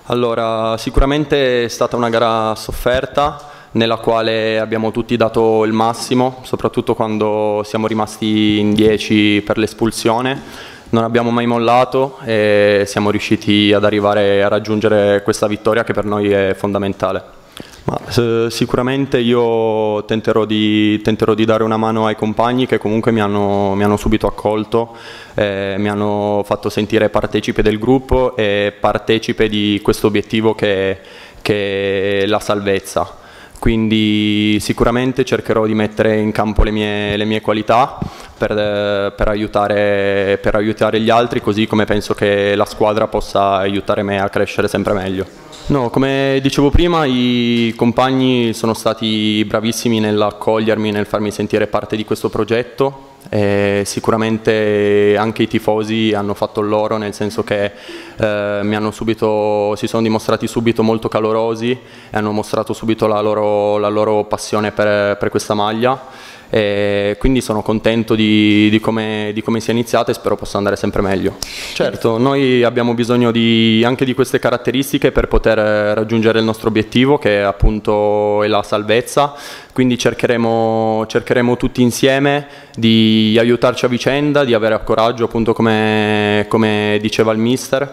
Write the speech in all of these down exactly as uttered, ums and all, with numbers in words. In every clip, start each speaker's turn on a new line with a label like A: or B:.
A: Allora, sicuramente è stata una gara sofferta nella quale abbiamo tutti dato il massimo, soprattutto quando siamo rimasti in dieci per l'espulsione. Non abbiamo mai mollato e siamo riusciti ad arrivare a raggiungere questa vittoria che per noi è fondamentale. Ma, eh, sicuramente io tenterò di, tenterò di dare una mano ai compagni che comunque mi hanno, mi hanno subito accolto, eh, mi hanno fatto sentire partecipe del gruppo e partecipe di questo obiettivo che, che è la salvezza. Quindi sicuramente cercherò di mettere in campo le mie, le mie qualità per, per, aiutare, per aiutare gli altri, così come penso che la squadra possa aiutare me a crescere sempre meglio. No, come dicevo prima, i compagni sono stati bravissimi nell'accogliermi, nel farmi sentire parte di questo progetto. E sicuramente anche i tifosi hanno fatto il loro, nel senso che eh, mi hanno subito, si sono dimostrati subito molto calorosi e hanno mostrato subito la loro, la loro passione per, per questa maglia. E quindi sono contento di, di, come, di come sia iniziata e spero possa andare sempre meglio. Certo, noi abbiamo bisogno di, anche di queste caratteristiche per poter raggiungere il nostro obiettivo, che appunto è la salvezza, quindi cercheremo, cercheremo tutti insieme di aiutarci a vicenda, di avere coraggio, appunto come, come diceva il mister.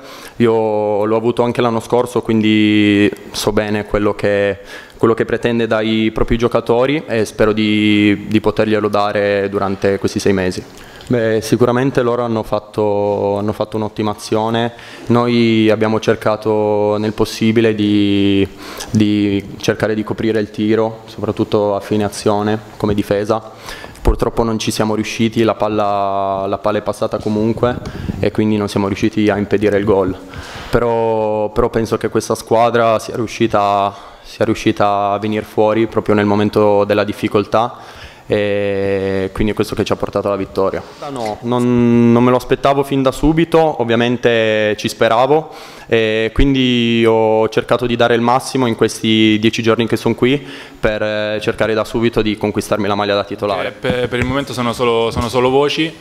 A: Io l'ho avuto anche l'anno scorso, quindi so bene quello che, quello che pretende dai propri giocatori e spero di, di poterglielo dare durante questi sei mesi. Beh, sicuramente loro hanno fatto, hanno fatto un'ottima azione. Noi abbiamo cercato nel possibile di, di cercare di coprire il tiro, soprattutto a fine azione come difesa. Purtroppo non ci siamo riusciti, la palla, la palla è passata comunque e quindi non siamo riusciti a impedire il gol. Però, però penso che questa squadra sia riuscita, sia riuscita a venire fuori proprio nel momento della difficoltà, e quindi è questo che ci ha portato alla vittoria. No, non, non me lo aspettavo fin da subito, ovviamente ci speravo e quindi ho cercato di dare il massimo in questi dieci giorni che sono qui per cercare da subito di conquistarmi la maglia da titolare.
B: Eh, per, per il momento sono solo, sono solo voci.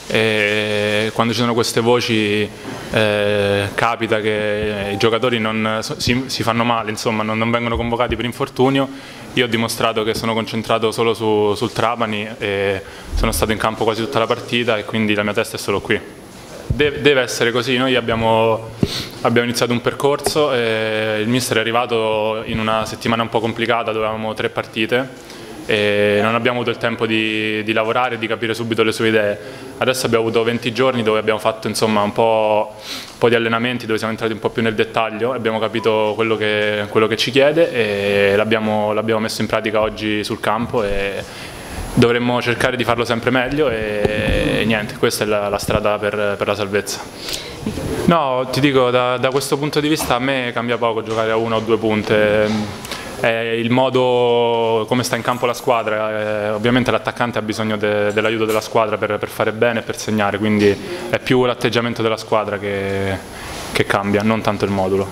B: E quando ci sono queste voci eh, capita che i giocatori non, si, si fanno male, insomma, non, non vengono convocati per infortunio. Io ho dimostrato che sono concentrato solo su, sul Trapani e sono stato in campo quasi tutta la partita e quindi la mia testa è solo qui. De, deve essere così, noi abbiamo, abbiamo iniziato un percorso e il mister è arrivato in una settimana un po' complicata dove avevamo tre partite e non abbiamo avuto il tempo di, di lavorare e di capire subito le sue idee. Adesso abbiamo avuto venti giorni dove abbiamo fatto insomma, un, po', un po' di allenamenti dove siamo entrati un po' più nel dettaglio e abbiamo capito quello che, quello che ci chiede e l'abbiamo messo in pratica oggi sul campo e dovremmo cercare di farlo sempre meglio e, e niente, questa è la, la strada per, per la salvezza. No, ti dico, da, da questo punto di vista a me cambia poco giocare a una o due punte. È il modo come sta in campo la squadra, eh, ovviamente l'attaccante ha bisogno de, dell'aiuto della squadra per, per fare bene e per segnare, quindi è più l'atteggiamento della squadra che, che cambia, non tanto il modulo.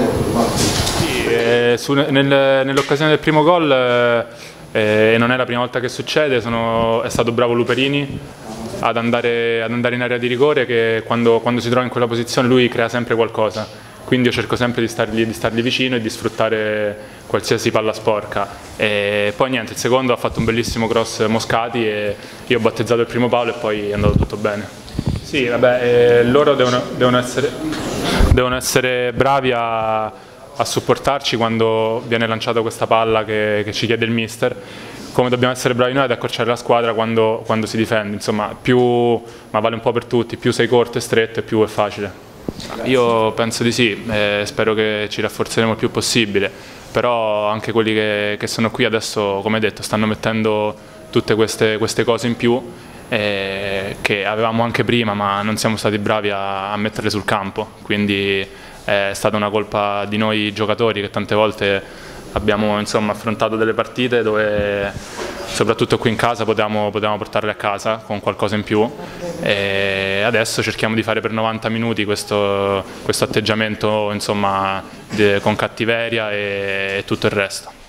B: Sì, eh, nel, nell'occasione del primo gol, eh, e non è la prima volta che succede, sono, è stato bravo Luperini ad andare, ad andare in area di rigore, che quando, quando si trova in quella posizione lui crea sempre qualcosa. Quindi io cerco sempre di stargli, di stargli vicino e di sfruttare qualsiasi palla sporca. E poi niente, il secondo ha fatto un bellissimo cross Moscati e io ho battezzato il primo palo e poi è andato tutto bene. Sì, vabbè, eh, loro devono, devono, essere, devono essere bravi a, a supportarci quando viene lanciata questa palla che, che ci chiede il mister. Come dobbiamo essere bravi noi ad accorciare la squadra quando, quando si difende. Insomma, più, ma vale un po' per tutti, più sei corto e stretto e più è facile. Io penso di sì, eh, spero che ci rafforzeremo il più possibile, però anche quelli che, che sono qui adesso, come detto, stanno mettendo tutte queste, queste cose in più eh, che avevamo anche prima, ma non siamo stati bravi a, a metterle sul campo, quindi è stata una colpa di noi giocatori che tante volte abbiamo insomma, affrontato delle partite dove soprattutto qui in casa potevamo, potevamo portarle a casa con qualcosa in più e adesso cerchiamo di fare per novanta minuti questo, questo atteggiamento insomma, di, con cattiveria e, e tutto il resto.